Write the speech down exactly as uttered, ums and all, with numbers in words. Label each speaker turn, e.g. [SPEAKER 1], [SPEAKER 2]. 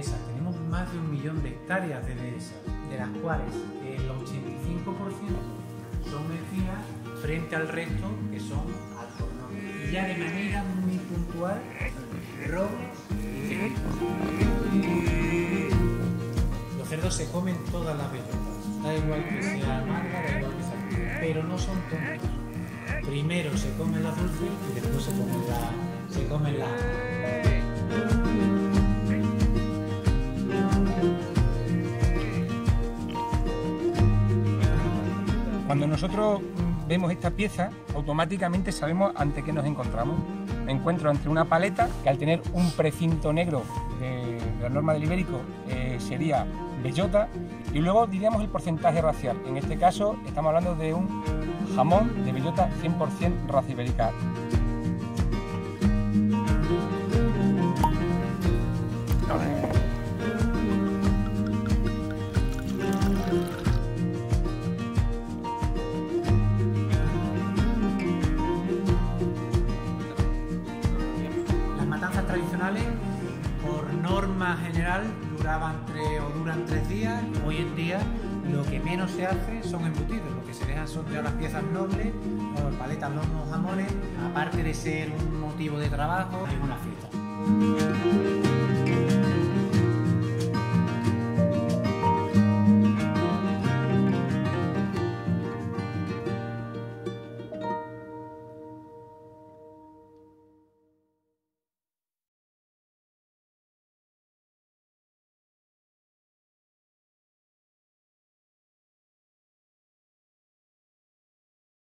[SPEAKER 1] dehesas. Tenemos más de un millón de hectáreas de dehesas, de las cuales el ochenta y cinco por ciento son encinas frente al resto que son alcornoques. Y ya de manera muy puntual, robos y cerdos. Los cerdos se comen todas las bellotas, da igual que sea amarga, da igual que sea dulce, pero no son tontos. Primero se comen las dulces y después se comen las se comen las
[SPEAKER 2] Cuando nosotros vemos esta pieza, automáticamente sabemos ante qué nos encontramos. Me encuentro entre una paleta que, al tener un precinto negro de, de la norma del ibérico, eh, sería bellota, y luego diríamos el porcentaje racial. En este caso estamos hablando de un jamón de bellota cien por cien raza ibérica.
[SPEAKER 1] Tradicionales, por norma general, duraban tres o duran tres días. Hoy en día lo que menos se hace son embutidos, lo que se dejan son ya las piezas nobles, o paletas, lomos, jamones. Aparte de ser un motivo de trabajo, es una fiesta.